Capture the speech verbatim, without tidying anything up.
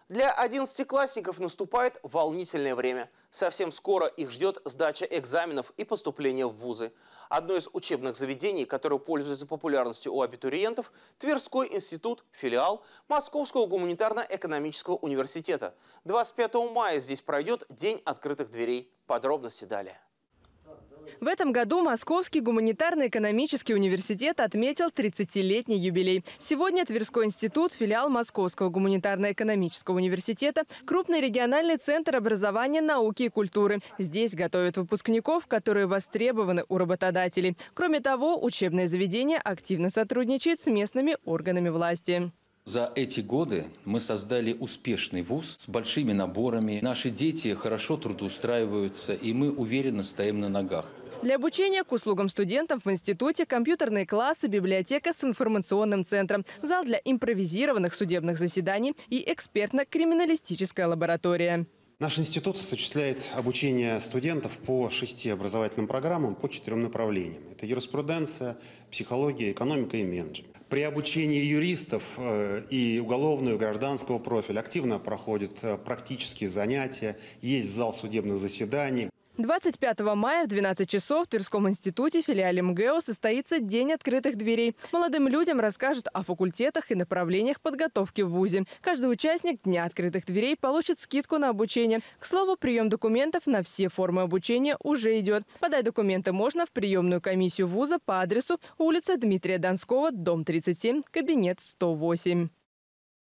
Для одиннадцатиклассников наступает волнительное время. Совсем скоро их ждет сдача экзаменов и поступление в вузы. Одно из учебных заведений, которое пользуется популярностью у абитуриентов – Тверской институт, филиал Московского гуманитарно-экономического университета. двадцать пятого мая здесь пройдет День открытых дверей. Подробности далее. В этом году Московский гуманитарно-экономический университет отметил тридцатилетний юбилей. Сегодня Тверской институт, филиал Московского гуманитарно-экономического университета, крупный региональный центр образования, науки и культуры. Здесь готовят выпускников, которые востребованы у работодателей. Кроме того, учебное заведение активно сотрудничает с местными органами власти. За эти годы мы создали успешный вуз с большими наборами. Наши дети хорошо трудоустраиваются, и мы уверенно стоим на ногах. Для обучения к услугам студентов в институте компьютерные классы, библиотека с информационным центром, зал для импровизированных судебных заседаний и экспертно-криминалистическая лаборатория. Наш институт осуществляет обучение студентов по шести образовательным программам по четырем направлениям. Это юриспруденция, психология, экономика и менеджмент. При обучении юристов и уголовного, и гражданского профиля активно проходят практические занятия, есть зал судебных заседаний. двадцать пятого мая в двенадцать часов в Тверском институте, филиале МГЭУ, состоится День открытых дверей. Молодым людям расскажут о факультетах и направлениях подготовки в вузе. Каждый участник Дня открытых дверей получит скидку на обучение. К слову, прием документов на все формы обучения уже идет. Подать документы можно в приемную комиссию вуза по адресу улица Дмитрия Донского, дом тридцать семь, кабинет сто восемь.